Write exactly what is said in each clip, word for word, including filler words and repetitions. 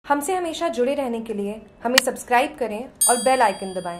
हमसे हमेशा जुड़े रहने के लिए हमें सब्सक्राइब करें और बेल आइकन दबाएं।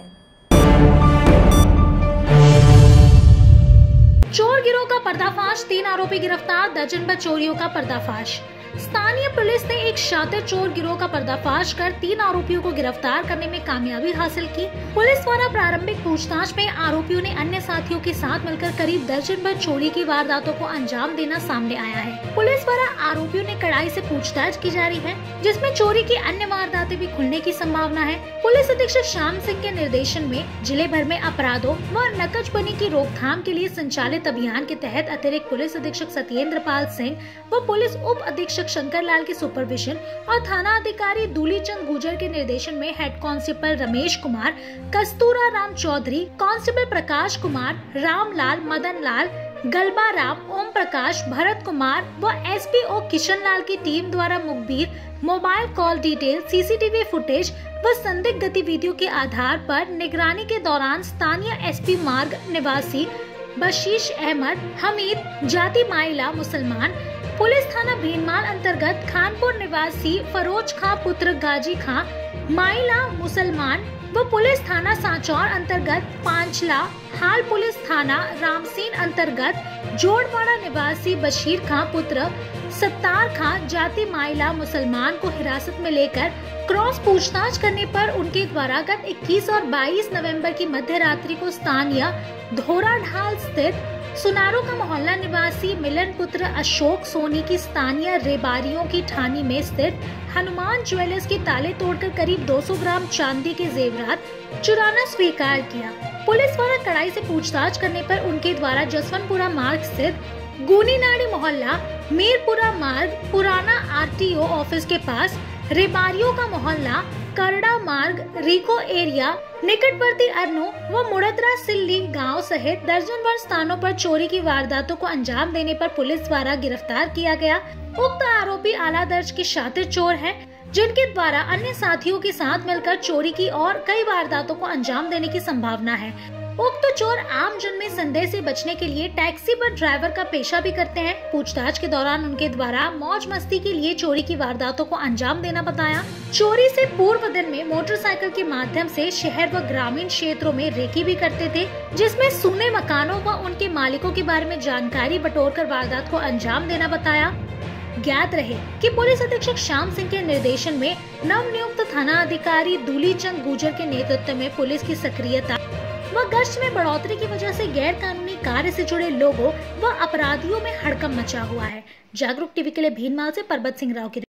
चोर गिरोह का पर्दाफाश, तीन आरोपी गिरफ्तार, दर्जन भर चोरियों का पर्दाफाश। स्थानीय पुलिस ने एक शातिर चोर गिरोह का पर्दाफाश कर तीन आरोपियों को गिरफ्तार करने में कामयाबी हासिल की। पुलिस द्वारा प्रारंभिक पूछताछ में आरोपियों ने अन्य साथियों के साथ मिलकर करीब दर्जन भर चोरी की वारदातों को अंजाम देना सामने आया है। पुलिस द्वारा आरोपियों ने कड़ाई से पूछताछ की जा रही है, जिसमें चोरी की अन्य वारदातें भी खुलने की संभावना है। पुलिस अधीक्षक श्याम सिंह के निर्देशन में जिले भर में अपराधों व नकजबनी की रोकथाम के लिए संचालित अभियान के तहत अतिरिक्त पुलिस अधीक्षक सत्येंद्र पाल सिंह व पुलिस उप अधीक्षक शंकर लाल के सुपरविजन और थाना अधिकारी दूलीचंद गुजर के निर्देशन में head constable Ramesh Kumar, Kastura Ram Chaudhary, constable Prakash Kumar, Ramlal, Madan Lal, Galba Ram, Om Prakash, Bharat Kumar व एसपीओ किशन लाल की टीम द्वारा मुखबिर, mobile call detail, CCTV footage व संदिग्ध गतिविधियों के आधार पर निगरानी के दौरान स्थानीय एसपी मार्ग निवासी बशीश अहमद, हमीद, जाति माइला मुसलमान, पुलिस थाना भीनमाल अंतर्गत खानपुर निवासी फरोज खां पुत्र गाजी खां, माइला मुसलमान व पुलिस थाना सांचौर अंतर्गत पांचला, हाल पुलिस थाना रामसीन अंतर्गत जोड़वाड़ा निवासी बशीर खां पुत्र सत्तार खां, जाति माइला मुसलमान को हिरासत में लेकर क्रॉस पूछताछ करने पर उनके द्वारा गत इक्कीस और बाईस नवंबर की मध्य रात्रि को स्थानीय धोरा ढाल स्थित सुनारो का मोहल्ला निवासी मिलन पुत्र अशोक सोनी की स्थानीय रेबारियों की ठानी में स्थित हनुमान ज्वेलर्स के ताले तोड़कर करीब दो सौ ग्राम चांदी के जेवरात चुराना स्वीकार किया। पुलिस द्वारा कड़ाई से पूछताछ करने पर उनके द्वारा जसवंतपुरा मार्ग स्थित गुनीनाड़ी मोहल्ला, मीरपुरा मार्ग, पुराना आरटीओ ऑफिस के पास, रेबारियों का मोहल्ला, करड़ा मार्ग, रिको एरिया, निकटवर्ती अरनू व मुड़दरा सिल्ली गांव सहित दर्जन भर स्थानों पर चोरी की वारदातों को अंजाम देने पर पुलिस द्वारा गिरफ्तार किया गया। उक्त आरोपी आला दर्ज के शातिर चोर हैं, जिनके द्वारा अन्य साथियों के साथ मिलकर चोरी की और कई वारदातों को अंजाम देने की संभावना है। उक्त चोर आम जन में संदेह से बचने के लिए टैक्सी पर ड्राइवर का पेशा भी करते हैं। पूछताछ के दौरान उनके द्वारा मौज मस्ती के लिए चोरी की वारदातों को अंजाम देना बताया। चोरी से पूर्व दिन में मोटरसाइकिल के माध्यम से शहर व ग्रामीण क्षेत्रों में रेकी भी करते थे, जिसमें सूने मकानों व उनके मालिकों के बारे में जानकारी बटोरकर वारदात को अंजाम देना बताया। ज्ञात रहे कि पुलिस अधीक्षक श्याम सिंह के निर्देशन में नवनियुक्त थाना अधिकारी दूलीचंद गुजर के नेतृत्व में पुलिस की सक्रियता व गश्त में बढ़ोतरी की वजह से गैर कानूनी कार्य से जुड़े लोगों व अपराधियों में हड़कंप मचा हुआ है। जागरूक टीवी के लिए भीनमाल से परबत सिंह राव की